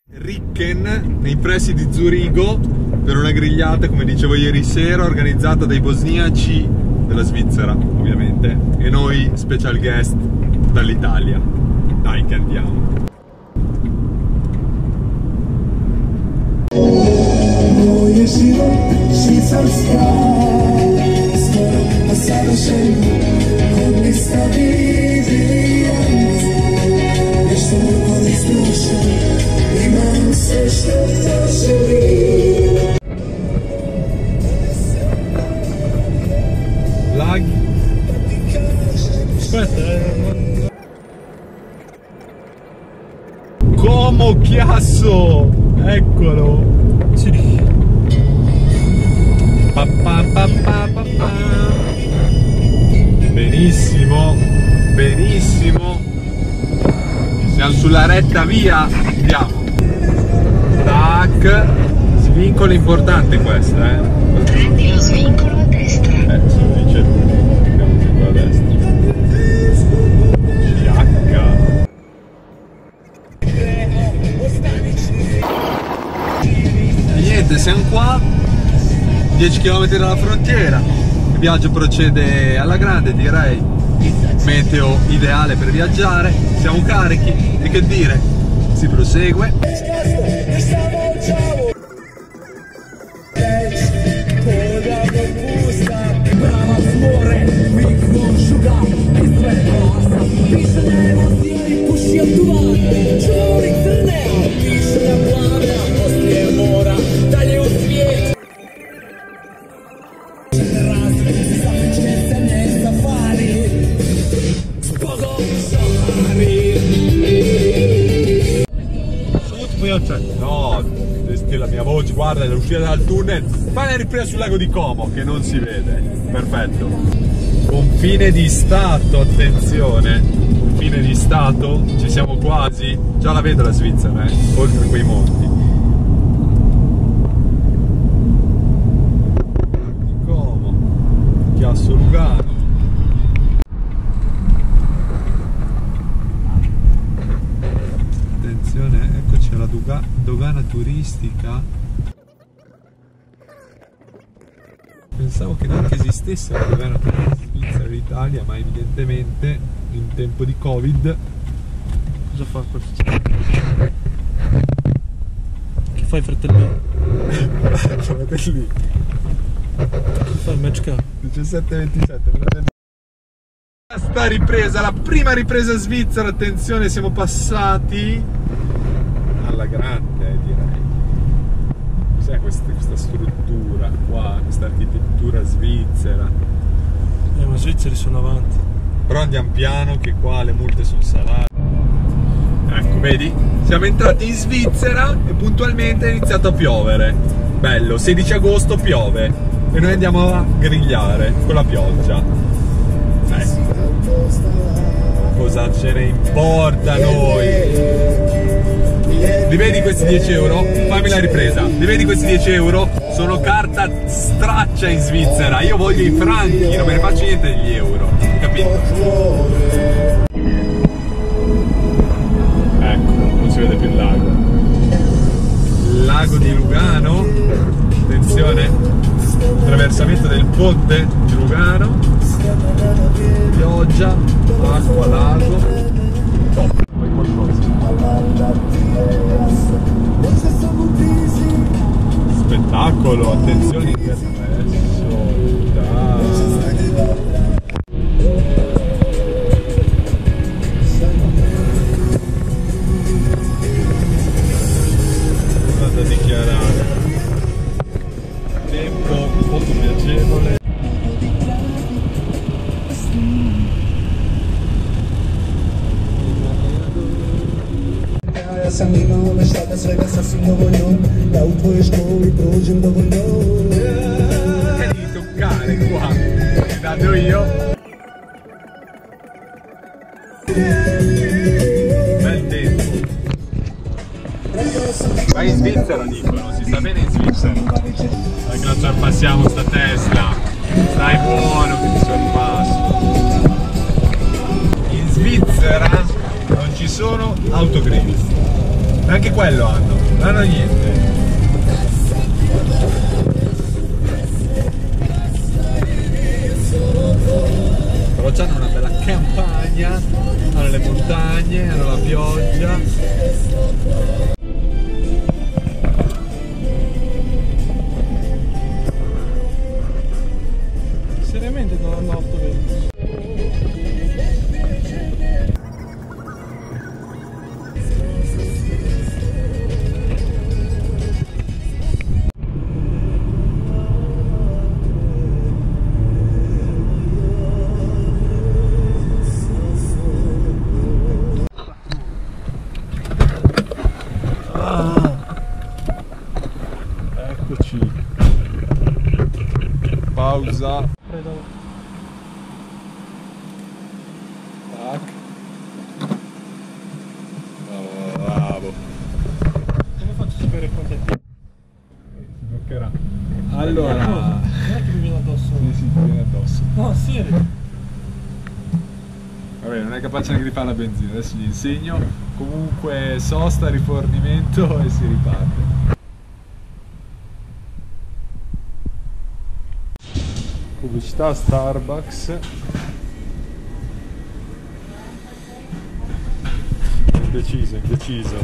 Ricken, nei pressi di Zurigo, per una grigliata, come dicevo ieri sera, organizzata dai bosniaci della Svizzera, ovviamente, e noi special guest dall'Italia. Dai che andiamo. Lag. Aspetta, Como Chiasso! Eccolo! Sì. Benissimo, benissimo. Siamo sulla retta via. Andiamo. Tac. Svincolo importante questo, Prendi lo svincolo a destra. Se lo dice lui. Andiamo svincolo a destra. E niente, siamo qua. 10 km dalla frontiera. Il viaggio procede alla grande, direi. Meteo ideale per viaggiare. Siamo carichi. E che dire? Si prosegue. No, la mia voce, guarda, l'uscita dal tunnel. Fai una ripresa sul lago di Como che non si vede. Perfetto. Confine di Stato, attenzione. Confine di Stato, ci siamo quasi. Già la vedo la Svizzera, oltre quei monti. Di Como, Chiasso Lugano. Eccoci alla dogana turistica. Pensavo che neanche esistesse la dogana turistica Svizzera in Italia, ma evidentemente in tempo di Covid. Cosa fa questo? Che fai, fratellino? Fratelli. Che fai il match car? 17-27. Sta ripresa, la prima ripresa svizzera, attenzione, siamo passati alla grande, direi. Cos'è questa struttura qua, questa architettura svizzera? Ma svizzeri sono avanti. Però andiamo piano che qua le multe sono salate. Ecco, vedi? Siamo entrati in Svizzera e puntualmente è iniziato a piovere. Bello, 16 agosto piove e noi andiamo a grigliare con la pioggia. Cosa ce ne importa a noi? Li vedi questi 10 euro? Fammi la ripresa. Li vedi questi 10 euro? Sono carta straccia in Svizzera. Io voglio i franchi, non me ne faccio niente degli euro. Capito? Ecco, non si vede più il lago. Lago di Lugano. Attenzione. Attraversamento del ponte di Lugano. Pioggia, acqua, lago. Top. Poi qualcosa. Spettacolo, attenzione intermesso. Cosa da dichiarare? Tempo molto piacevole. Sam imao šta svega sasvim dovoljno da u tvojoj školi prođem dovoljno. Devi toccare qua, ti dato io. Bel tempo. Ma in Svizzera dicono, si sta bene in Svizzera. Perché non sorpassiamo sta Tesla. Stai buono che ti sorpasso. In Svizzera non ci sono autogrill. Anche quello hanno, non hanno niente. Però c'hanno una bella campagna, hanno le montagne, hanno la pioggia. Seriamente non hanno 820. Eccoci. Pausa. Tac. Bravo. Come faccio a sapere quanto è tempo? Si bloccherà. Allora. Non è che mi viene addosso. Sì, sì, ti viene addosso. No, serio. Vabbè, non è capace neanche di fare la benzina, adesso gli insegno. Comunque sosta, rifornimento e si riparte. Pubblicità Starbucks. Indeciso, indeciso.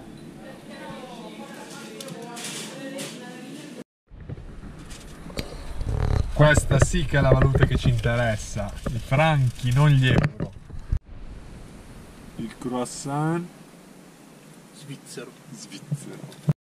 Questa sì che è la valuta che ci interessa, i franchi, non gli euro. Il croissant Svizzero. svizzero.